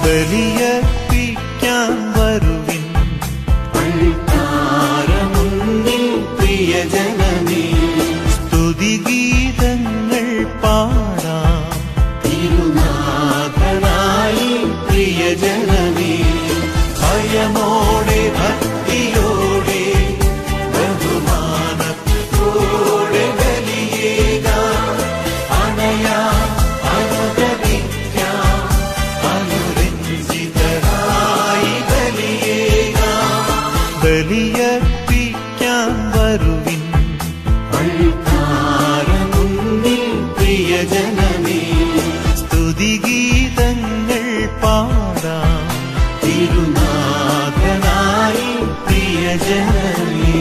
ബലിയർപ്പിക്കാൻ വരുവിൻ അൾത്താരമുന്നിൽ പ്രിയജനമേ. സ്തുതിഗീതങ്ങൾ പാടാം തിരുനാഥനായി പ്രിയജനമേ. ഭയമോടെ ഭക്തിയോടെ ബഹുമാനത്തോടെ ബലിയേകാം. അണയാം അനുദപിക്കാം അനുരഞ്ജിതരായി ബലിയേകാം. ബലിയർപ്പിക്കാൻ വരുവിൻ അൾത്താരമുന്നിൽ പ്രിയജനമേ. സ്തുതിഗീതങ്ങൾ പാടാം തിരുനാഥനായി പ്രിയജനമേ.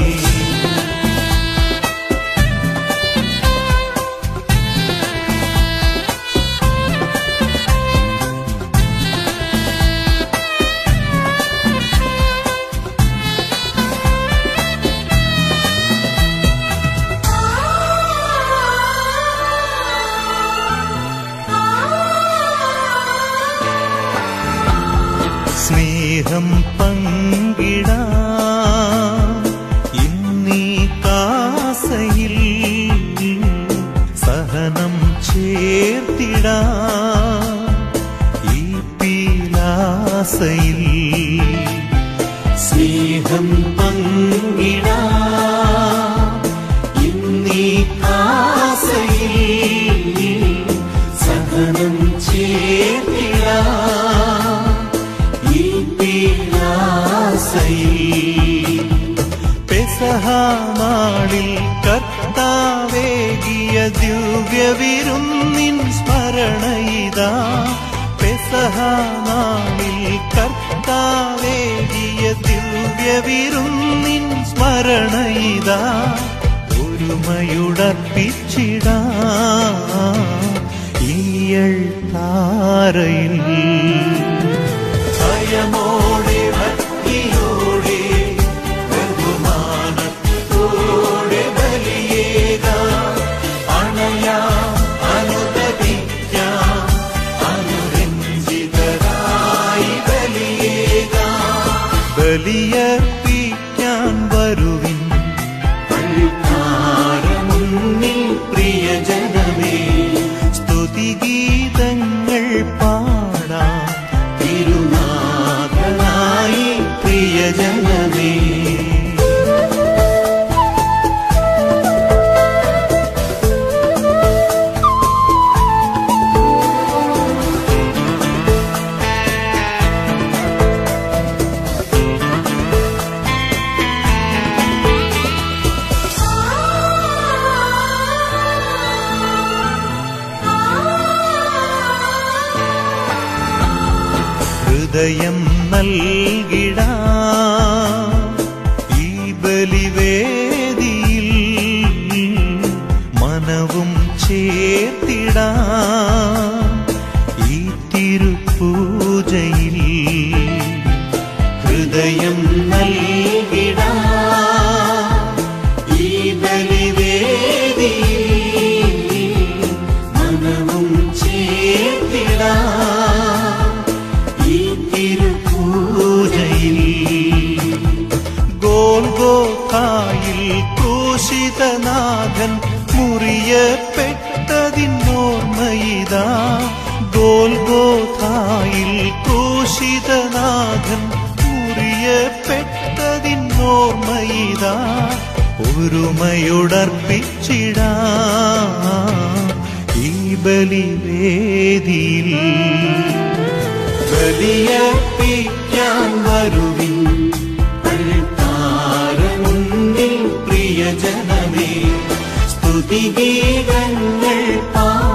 സ്നേഹം പങ്കിടാം ഇന്നീ കാസയിൽ. സഹനം ചേർത്തിടാം ഈ പീലാസയിൽ. സ്നേഹം പങ്കിടാം ഇന്നീ കാസയിൽ. സഹനം ചേർത്തിടാം പെസഹാനാളിൽ കർത്താവേകിയ ദിവ്യവിരുന്നിൻ സ്മരണയിതാ. പെസഹാനാളിൽ കർത്താവേകിയ ദിവ്യവിരുന്നിൻ സ്മരണയിതാ. ഒരുമയുടർപ്പിച്ചിടാം ഈയൾ താരയിൽ. ഭയമോടെ ഭക്തിയോടെ ബഹുമാനത്തോടെ ബലിയേകാം. അണയാം അനുദപിക്കാം അനുരഞ്ജിതരായി ബലിയേകാം. ബലിയർപ്പിക്കാൻ വരുവിൻ അൾത്താരമുന്നിൽ പ്രിയജനമേ. സ്തുതിഗീതങ്ങൾ പാടാം തിരുനാഥനായി പ്രിയജനമേ. ഹൃദയം നൽകിടാം ഈ ബലിവേദിയിൽ. മനവും ചേർത്തിടാം ഈ തിരുപൂജയിൽ. ഹൃദയം നൽകിടാം ഈ ബലിവേദിയിൽ. മനവും ചേർത്തിടാം ഗോൽഗോഥായിൽ ക്രൂശിതനാഥൻ മുറിയപ്പെട്ടതിന്നോർമ്മയിതാ. ഗോൽഗോഥായിൽ ക്രൂശിതനാഥൻ മുറിയപ്പെട്ടതിന്നോർമ്മയിതാ. ഒരുമയുടർപ്പിച്ചിടാം ഈ ബലിവേദിയിൽ. ബലിയർപ്പിക്കാൻ വരുവിൻ അൾത്താരമുന്നിൽ പ്രിയജനമേ. സ്തുതിഗീതങ്ങൾ